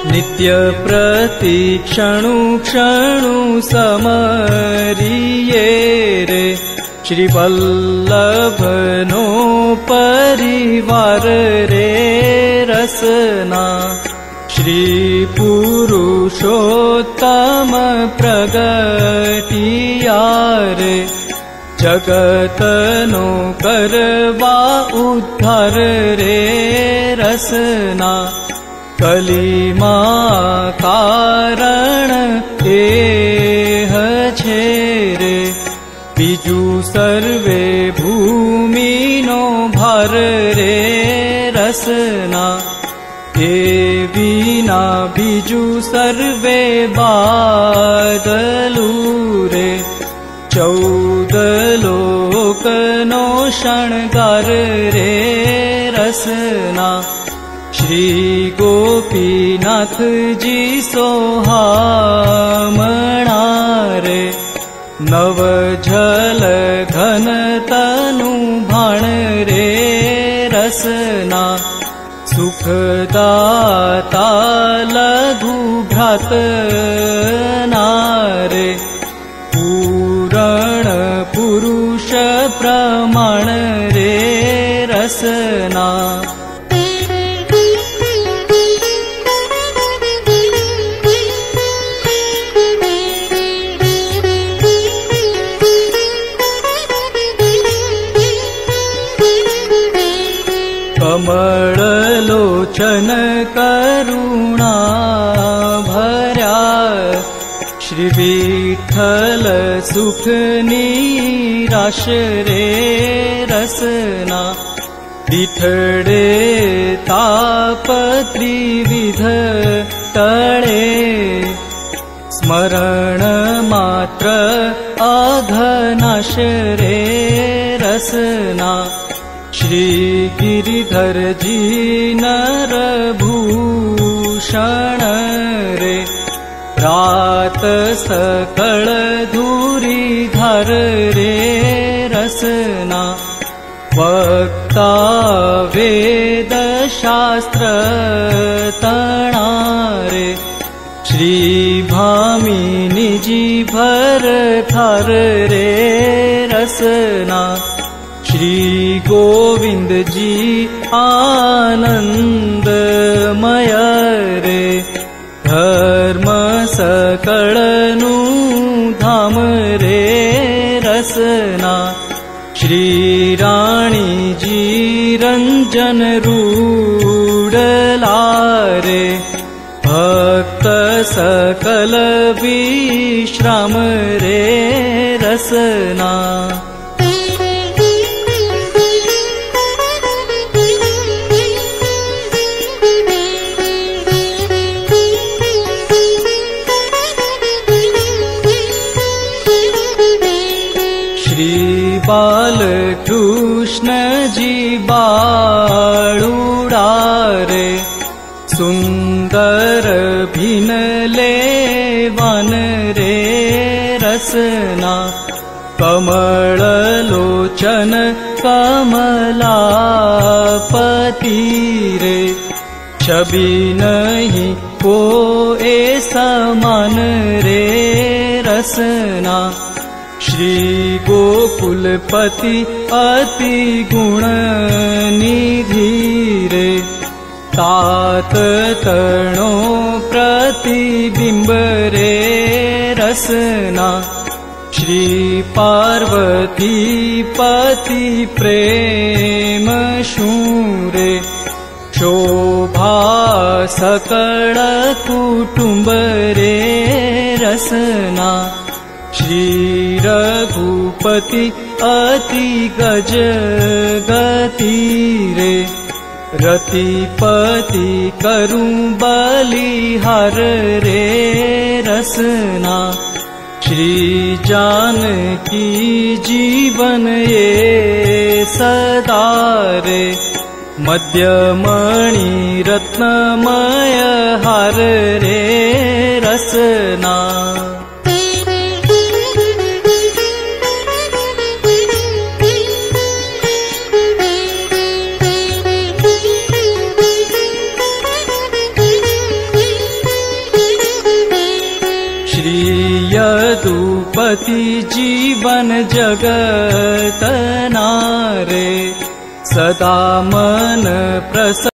नित्य प्रति क्षणु क्षणु समरिये रे श्री वल्लभनो परिवार रे रसना श्री पुरुषोत्तम प्रगटिया रे जगतनो करवा उद्धार रे रसना कलिमा कारण एह छे रे बीजू सर्वे भूमिनो भार रे रसना ए विना बीजू सर्वे बादलू रे 14 लोकनो शणगार रे रसना श्री गोपीनाथ जी सोहामणा रे नव झल घन तनु भाण रे रसना सुखदाता लघु भ्रातना रे पूरण पुरुष प्रमाण रे रसना कमल लोचन करुणा भर्या श्री विठ्ठल सुख निराश रे रसना विठळे ताप त्रिविध टळे स्मरण मात्र अघनाश रे रसना श्री गिरिधर जी नरभूषण रे रात सकल धूरी धार रे रसना वक्ता वेद शास्त्र तणा रे श्री भामिनी जी भर थार रे रसना श्री गोविंद जी आनंदमय रे धर्म सकळनु धाम रे रसना श्री राणी जी रंजन रूडला रे भक्त सकल विश्राम रे रसना बाल कृष्ण जी बाळुडा रे सुंदर भिनले वन रे रसना कमल लोचन कमलापति रे छवि नहीं कोई समान रे रसना श्री गोकुलपति अति गुण निधि रे तात तणो प्रतिबिंब रे रसना श्री पार्वती पति प्रेम शूरे शोभा सकल कुटुंब रे रसना श्री रघुपति अति गज गति रे रतिपति करूं बलिहार रे रसना श्री जानकी जीवन ये सदा रे मध्यमणि रत्नमय हार रे रसना श्री यदुपति जीवन जगत नारे, सदा मन प्रसन्न